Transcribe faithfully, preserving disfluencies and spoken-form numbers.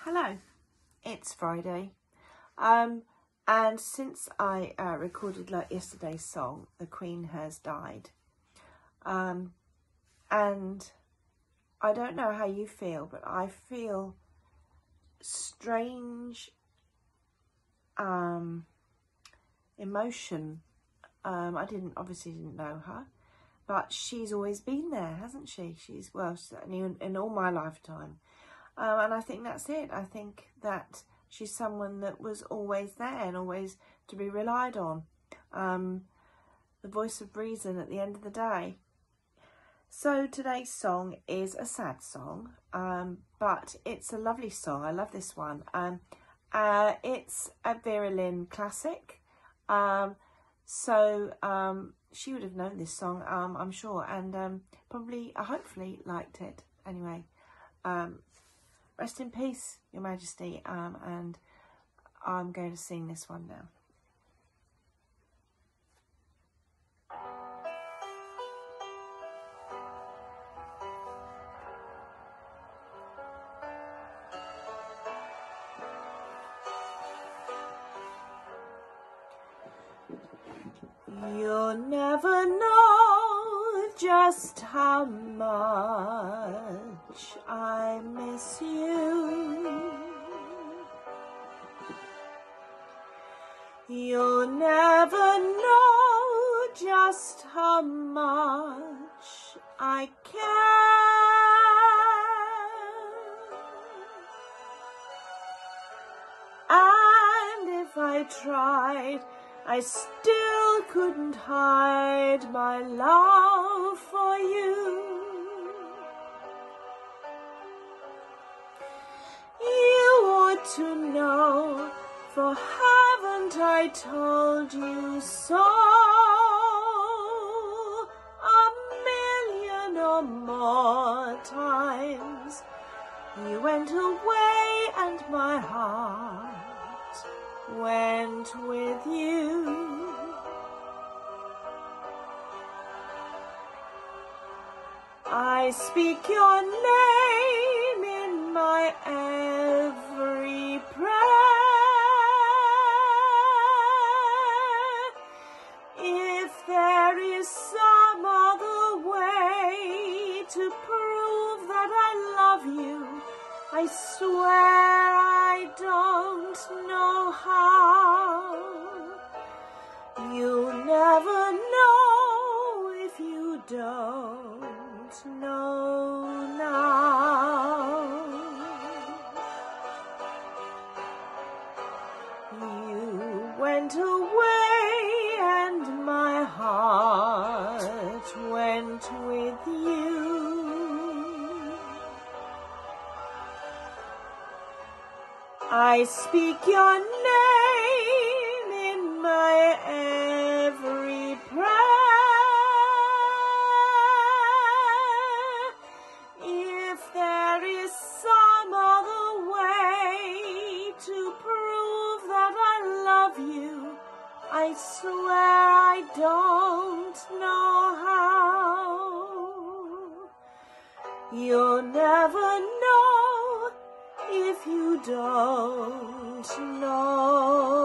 Hello, it's Friday, um, and since I uh, recorded like yesterday's song, The Queen Has Died, um, and I don't know how you feel, but I feel strange um, emotion. Um, I didn't obviously didn't know her, but she's always been there, hasn't she? She's, well, certainly in, in all my lifetime. Um, and I think that's it. I think that she's someone that was always there and always to be relied on. Um, the voice of reason at the end of the day. So today's song is a sad song, um, but it's a lovely song. I love this one. Um, uh, it's a Vera Lynn classic. Um, so um, she would have known this song, um, I'm sure, and um, probably, uh, hopefully liked it. Anyway. Um, Rest in peace, Your Majesty, um, and I'm going to sing this one now. You'll never know just how much I miss you. You'll never know just how much I care. And if I tried, I still couldn't hide my love for you. You ought to know, for haven't I told you so a million or more times? You went away and my heart went with you. I speak your name in my every prayer. If there is some other way to prove that I love you, I swear I don't know how. You'll never know if you don't know now. You went away and my heart went with you. I speak your name in my every prayer. If there is some other way to prove that I love you, I swear I don't know how. You'll never know if you don't know.